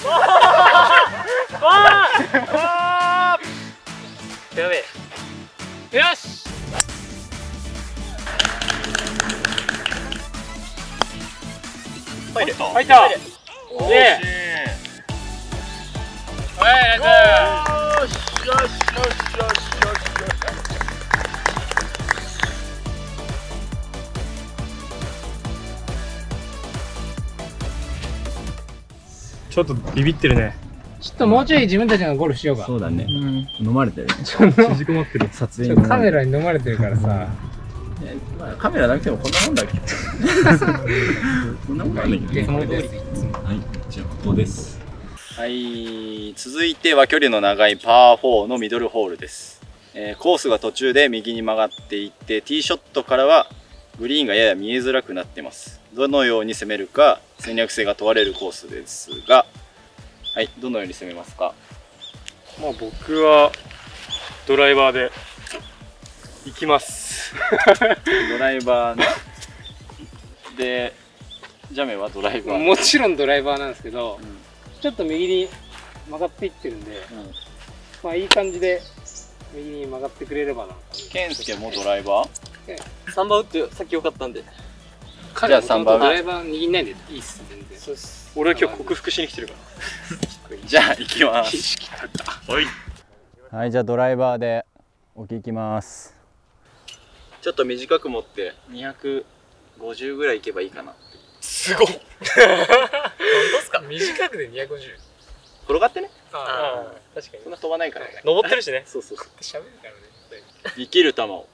やべえ。よし。 入った。 入った。ねえ。はい、ナイス。 よしよしよしよしよしよし。 ちょっとビビってるね。ちょっともうちょい自分たちのゴルフしようか。 そうだね。飲まれてるね。 縮こまってる。 撮影にカメラに飲まれてるからさ。 カメラなくてもこんなもんだっけ。こんなもんなんだけどね。はい、じゃあここです。はい、続いては距離の長いパー4のミドルホールです。コースが途中で右に曲がっていって、ティーショットからはグリーンがやや見えづらくなっています。どのように攻めるか戦略性が問われるコースですが、はい、どのように攻めますか。 まあ僕はドライバーで行きます。 ドライバーね。で、ジャメはドライバー。 もちろんドライバーなんですけど、ちょっと右に曲がっていってるんで、まあいい感じで右に曲がってくれればな。 ケンスケもドライバー 3番打ってさっきよかったんで。 彼は3番ドライバー握んないんでいいっす、全然。そうです。俺は今日克服しに来てるから。 じゃあ行きます。 はい。 はい、じゃあドライバーで置き行きます。ちょっと短く持って250ぐらい行けばいいかな。 すごっ。本当ですか。短くで250。 転がってね。 ああ、確かに。 そんな飛ばないからね。 登ってるしね。 そうそうそう。 喋るからね。 生きる球を。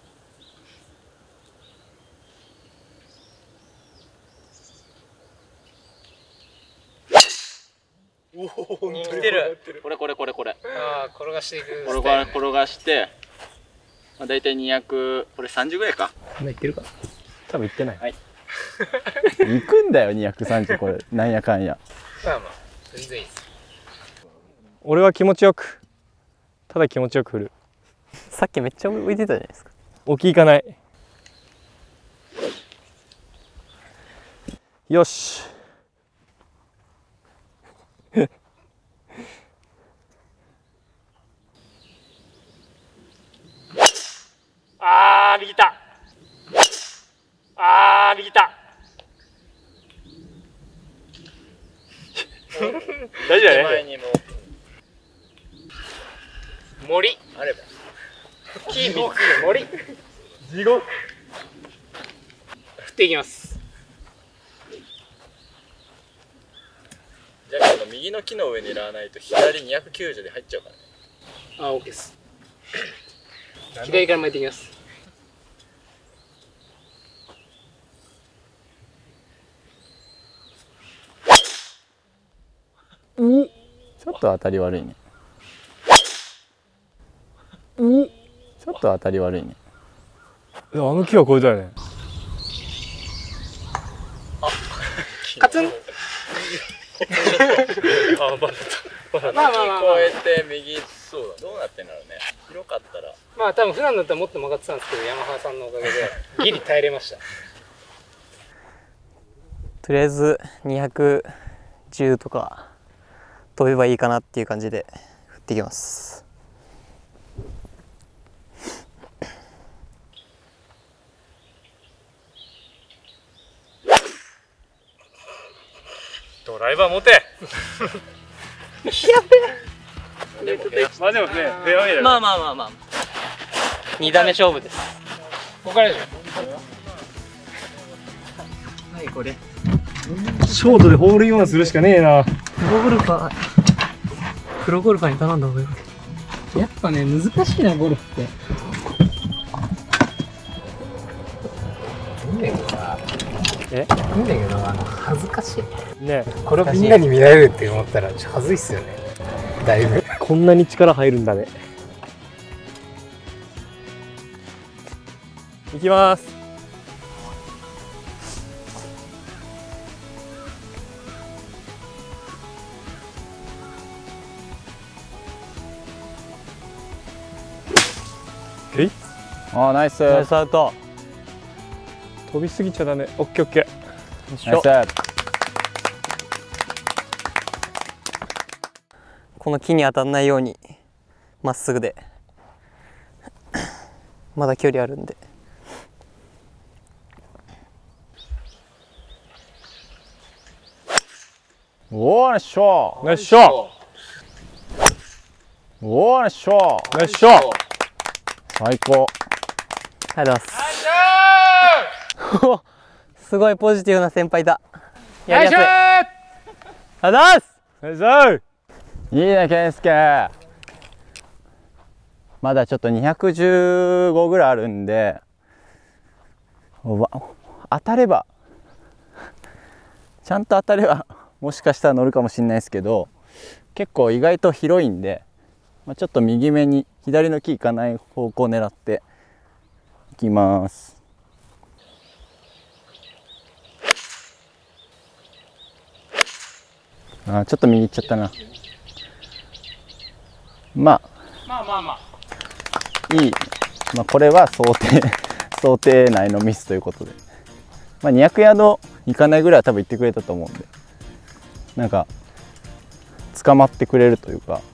おお、来てる。 これ。 ああ、転がしていく。 転がして、まあ、大体200、これ30ぐらいか。 こんな言ってるか。多分言ってない。 はい。行くんだよ230、これなんやかんや。 まあまあ全然いいです。俺は気持ちよく、ただ気持ちよく振る。 さっきめっちゃ浮いてたじゃないですか。 置き行かない。よし。あー、右た。あー、右た。大丈夫だね。森あれば。キー3つ森。地獄。振っていきます。 じゃあこの右の木の上狙わないと左290で入っちゃうからね。 あ、OK です。左から巻いていきます。 ちょっと当たり悪いね。ちょっと当たり悪いね。 あの木はこれだよね。カツン。あ、バッタ。まあまあまあ、 越えて右、そうだ。どうなってんだろうね。広かったら。 まあ多分普段だったらもっと曲がってたんですけど、ヤマハさんのおかげでギリ耐えれました。 とりあえず210とか飛べばいいかなっていう感じで振っていきます。 ドライバー持て。やべえ。まあでもね、フェアウェイだよ。 まあ2打目勝負です。 ここからでしょ。 はい、これショートでホールインワンするしかねえな。 プロゴルファーに頼んだ方がいい。 やっぱね、難しいな、ゴルフって。いいんだけどさ。いいんだけど、恥ずかしい。ね、これをみんなに見られるって思ったら、恥ずいっすよね。だいぶ。こんなに力入るんだね。いきます。 あー、ナイス。 ナイスアウト。 飛びすぎちゃダメ。オッケーオッケー。 ナイス。 この木に当たらないようにまっすぐでまだ距離あるんで。 おー、ナイスショー。 ナイスショー。 おー、ナイスショー。 ナイスショー。 最高。 ありがとうございます。すごいポジティブな先輩だ。やりやすい。ありがとうございます。 ナイスナイス。 いいね、健介。まだちょっと215ぐらいあるんで、当たれば、ちゃんと当たれば、もしかしたら乗るかもしれないですけど、結構意外と広いんで、ちょっと右目に左の木行かない方向を狙っていきます。ちょっと右行っちゃったな。まあいい、これは想定内のミスということで、200ヤードいかないぐらいは多分行ってくれたと思うんで、なんか捕まってくれるというか、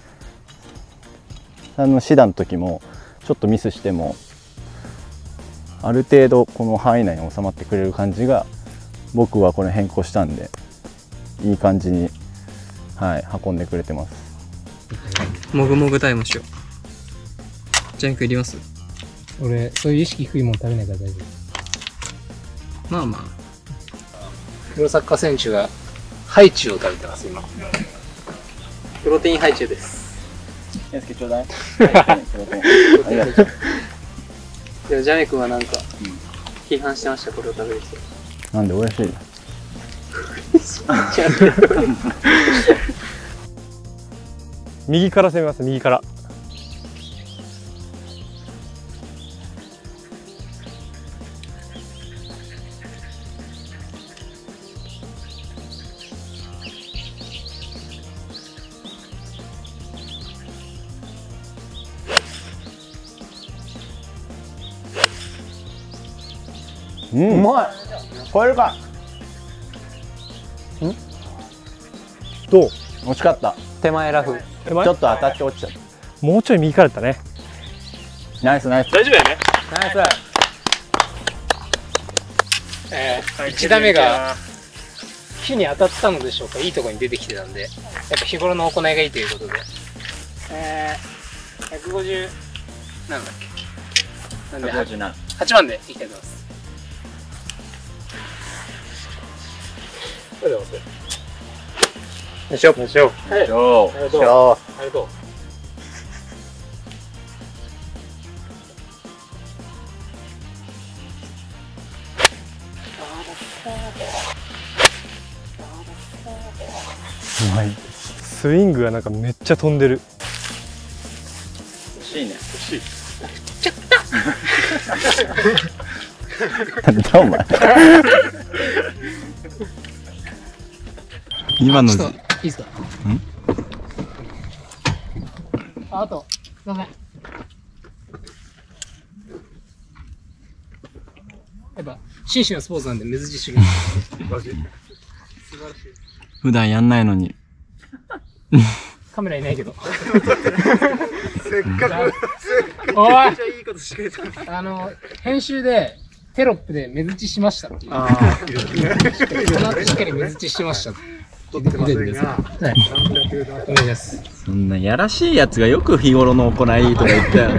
シダの時もちょっとミスしてもある程度この範囲内に収まってくれる感じが、僕はこれ変更したんでいい感じに、運んでくれてます。 もぐもぐタイムしよう。ジャンクいります？ 俺そういう意識低いもん食べないから大丈夫。 まあまあ。 プロサッカー選手がハイチュウを食べてます今。 プロテインハイチュウです。 健介ちょうだい。 でもジャメ君はなんか批判してました、これを食べる人。 なんで美味しい。 右から攻めます。右から。 うまい。超えるか。どう？惜しかった。 手前ラフ。 ちょっと当たって落ちちゃった。 もうちょい右からだったね。 ナイスナイス。 大丈夫だよね。 ナイス。1打目が木に当たったのでしょうか。いいところに出てきてたんで、やっぱ日頃の行いがいいということで、150なんだっけ。なんで8番でいきたいと思います。よいしょ。よいしょ。ありがとう。ありがとう。うまい。スイングがなんかめっちゃ飛んでる。 欲しいね。欲しい。 ちゃった。 なんだお前。今の。いいですか。あと、すみません。やっぱ紳士のスポーツなんで水自主練。素晴らしい。 普段やんないのに。 カメラいないけど。 せっかく。 おい。 めっちゃいいことしてくれた。 編集でテロップで目打ちしましたっていう。この後しっかり目打ちしてました。 撮ってませんが。 はい。お願いします。 そんなやらしいやつがよく日頃の行いとか言ったよ。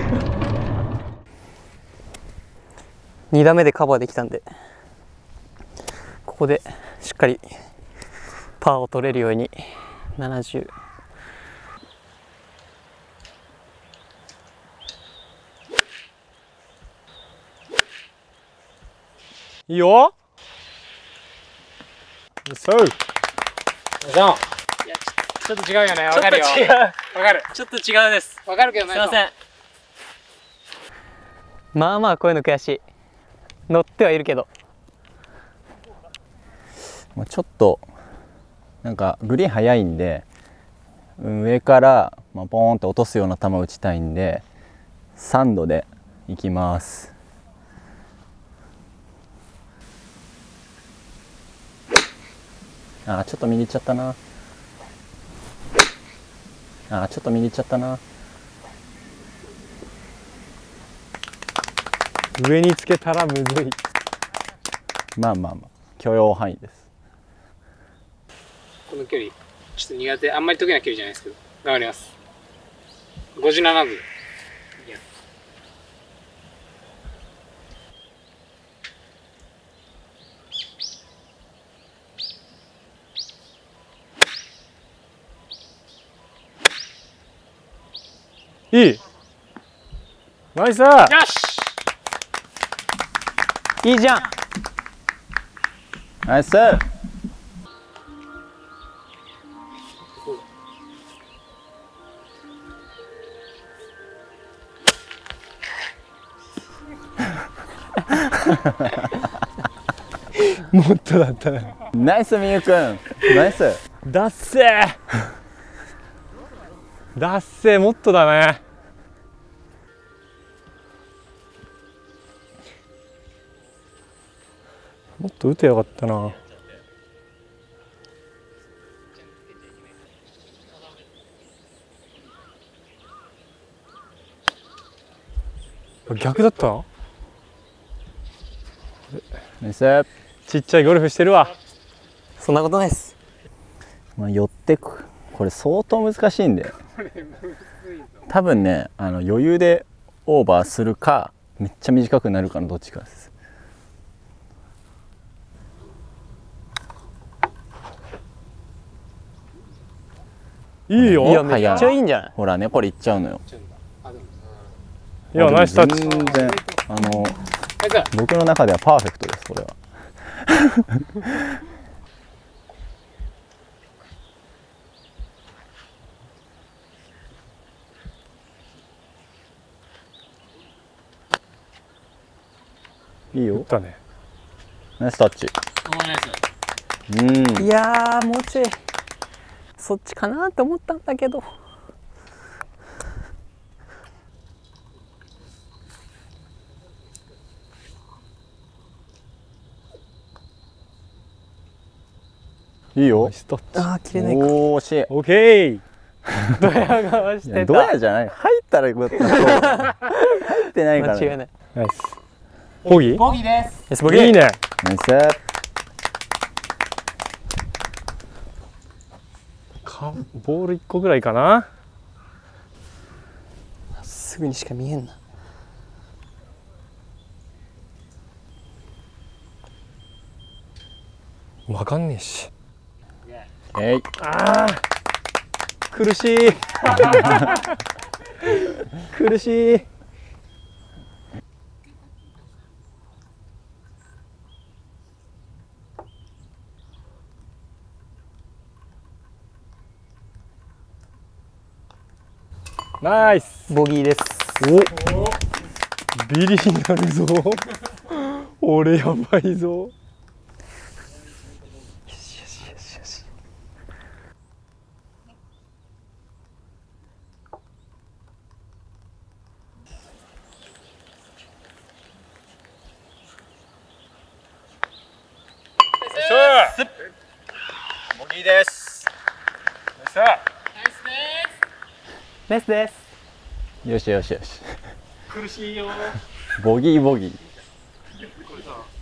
2打目でカバーできたんで、ここでしっかりパーを取れるように70。 いいよ。そう。いや、ちょっと違うよね。わかるよ。わかる。 ちょっと違うです。 わかるけどね。 すいません。まあまあこういうの悔しい。乗ってはいるけど。 ちょっとなんかグリーン速いんで、上からポーンって落とすような球を打ちたいんで、3度でいきます。ちょっと右行っちゃったな。 あ、ちょっと右行っちゃったな。 上につけたらむずい。 まあまあまあ許容範囲です。 この距離ちょっと苦手、あんまり得意な距離じゃないですけど頑張ります。57度。いいナイス。よしいいじゃん。 ナイス。 もっとだったね。 ナイスみゆくん、ナイス。 だっせーだっせー、もっとだね。もっと打てよかったな。逆だったの？ ナイス。 ちっちゃいゴルフしてるわ。 そんなことないです。 まあ、寄ってく、これ相当難しいんで、多分ね、余裕でオーバーするかめっちゃ短くなるかのどっちかです。 いいよ。 いやめっちゃいいんじゃない？ ほらね、これいっちゃうのよ。 いやナイスタッチ。 全然僕の中ではパーフェクトです、これは。いいよ。 だね。 ナイスタッチ。 いやーもうちょいそっちかなって思ったんだけど。 いいよ。 ああ切れないか。 おーしい。 オッケー。 ドヤ顔してた。 ドヤじゃない。入ったらよかった。入ってないから、ね。 間違いない。 ナイス。ボギー？ ボギーです。ボギー。 いいね。 ナイス。 ボール1個ぐらいかな。 すぐにしか見えんな。 わかんねえし。 ああ苦しい。苦しい。ナイス。 ボギーです。 おビリになるぞ。俺やばいぞ。 ボギーです。 ナイスです。 よしよしよし。 苦しいよ。 ボギーボギー。 これさ